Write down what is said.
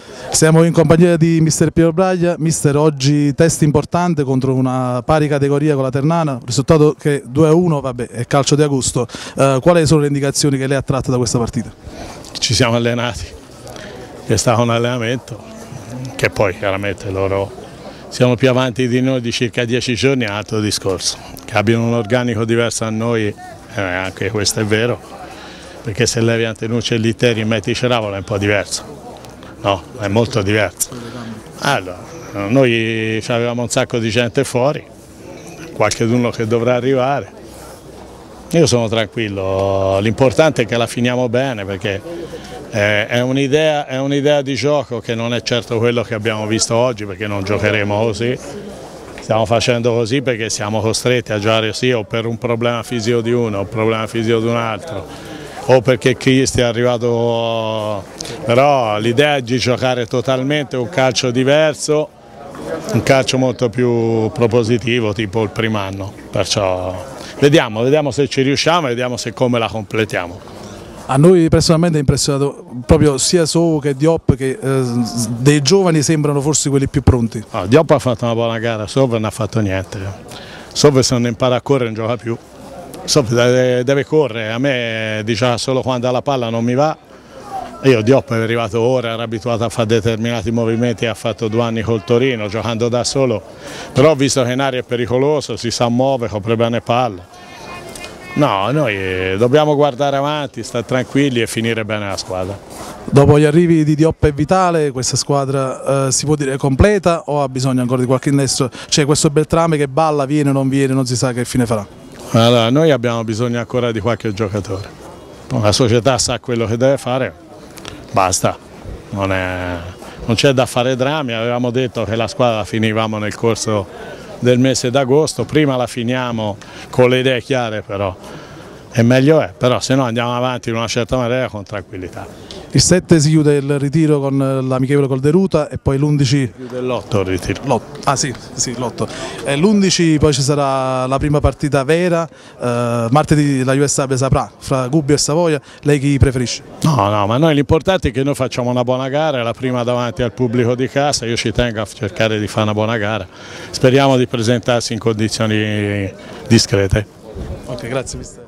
Siamo in compagnia di mister Piero Braglia. Mister, oggi test importante contro una pari categoria con la Ternana, risultato che 2-1, vabbè, è calcio di agosto. Quali sono le indicazioni che lei ha tratto da questa partita? Ci siamo allenati, è stato un allenamento che poi chiaramente loro siamo più avanti di noi di circa 10 giorni, è un altro discorso. Che abbiano un organico diverso da noi, anche questo è vero, perché se levi Antenucci e Litteri e metti Ceravolo è un po' diverso. No, è molto diverso. Allora, noi avevamo un sacco di gente fuori, qualcuno che dovrà arrivare. Io sono tranquillo, l'importante è che la finiamo bene, perché è un'idea di gioco che non è certo quello che abbiamo visto oggi, perché non giocheremo così. Stiamo facendo così perché siamo costretti a giocare così, o per un problema fisico di uno o un problema fisico di un altro, o perché Cristi è arrivato, però l'idea è di giocare totalmente un calcio diverso, un calcio molto più propositivo, tipo il primo anno, perciò vediamo se ci riusciamo, vediamo se come la completiamo. A noi personalmente è impressionato proprio sia Sou che Diop, che dei giovani sembrano forse quelli più pronti. No, Diop ha fatto una buona gara, Sou non ha fatto niente, Sou se non impara a correre non gioca più. Deve correre, a me diciamo solo quando ha la palla non mi va. Io Diop è arrivato ora, era abituato a fare determinati movimenti, ha fatto 2 anni col Torino giocando da solo, però visto che in aria è pericoloso, si sa muovere, copre bene palla. No, noi dobbiamo guardare avanti, stare tranquilli e finire bene la squadra. Dopo gli arrivi di Diop e Vitale, questa squadra si può dire completa o ha bisogno ancora di qualche innesto? C'è questo Beltrame che balla, viene, non non si sa che fine farà. Allora, noi abbiamo bisogno ancora di qualche giocatore, la società sa quello che deve fare, basta, non c'è da fare drammi. Avevamo detto che la squadra la finivamo nel corso del mese d'agosto, prima la finiamo con le idee chiare, però è meglio però se no andiamo avanti in una certa maniera con tranquillità. Il 7 si chiude il ritiro con l'amichevole col Deruta e poi l'11... Chiude l'8 il ritiro. Ah sì, l'8. L'11 poi ci sarà la prima partita vera, martedì la USA saprà, fra Gubbio e Savoia. Lei chi preferisce? No, ma noi l'importante è che noi facciamo una buona gara, la prima davanti al pubblico di casa, io ci tengo a cercare di fare una buona gara, speriamo di presentarsi in condizioni discrete. Ok, grazie mister.